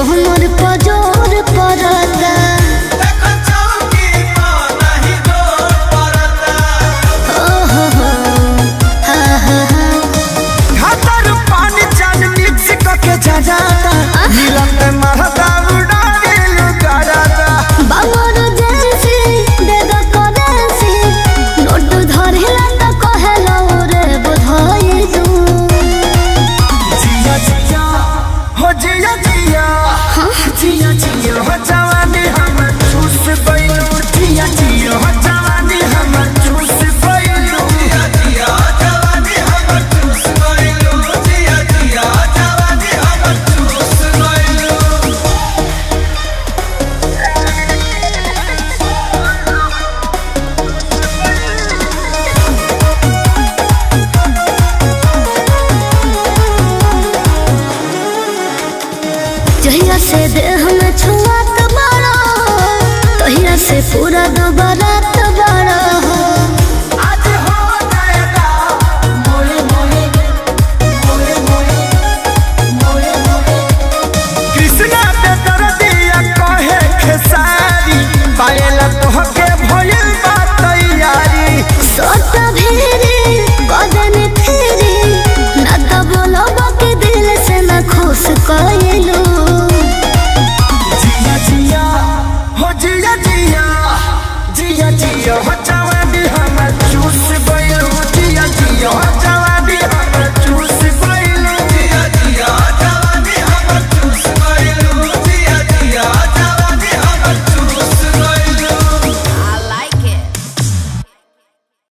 हमर पजोर परता जहिया से देह में छुआत बड़ा तहिया से पूरा दोबारात बड़ा आज हो जाएगा मोरे मोरे मोरे मोरे मोरे मोरे कृष्णा पे कर दिया कहे खेसारी पायला तोहके भइल बा तैयारी सोत भेरी कदन फेरी ना तो बोलो बाकी दिल से ना खुश कइलू जिया जिया हो जिया जिया जिया जिया